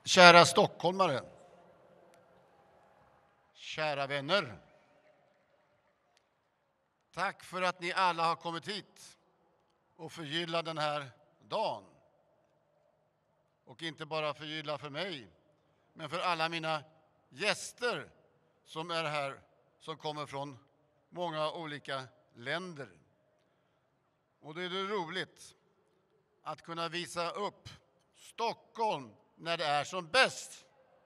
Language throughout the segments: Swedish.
Kära stockholmare, kära vänner. Tack för att ni alla har kommit hit och förgylla den här dagen. Och inte bara förgylla för mig, men för alla mina gäster som är här, som kommer från många olika länder. Och det är roligt att kunna visa upp Stockholm när det är som bäst.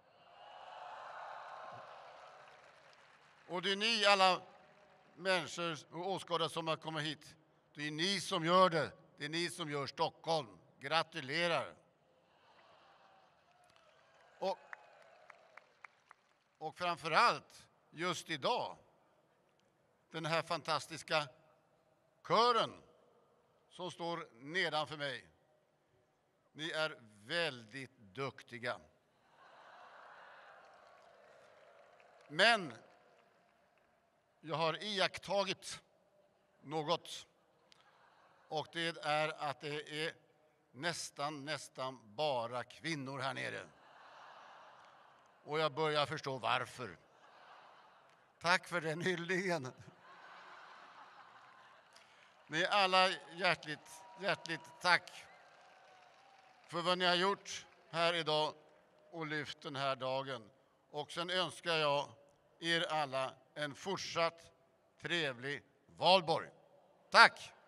Och det är ni alla människor och åskådare som har kommit hit. Det är ni som gör det. Det är ni som gör Stockholm. Gratulerar! Och framförallt just idag, den här fantastiska kören som står nedanför mig. Ni är väldigt duktiga. Men jag har iakttagit något, och det är att det är nästan bara kvinnor här nere. Och jag börjar förstå varför. Tack för den hyllningen. Ni är alla hjärtligt tack för vad ni har gjort här idag och lyft den här dagen. Och sen önskar jag er alla en fortsatt trevlig valborg. Tack!